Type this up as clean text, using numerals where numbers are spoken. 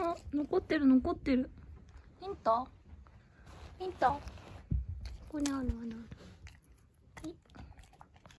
あ、残ってる残ってる。ヒントここにあるあるある。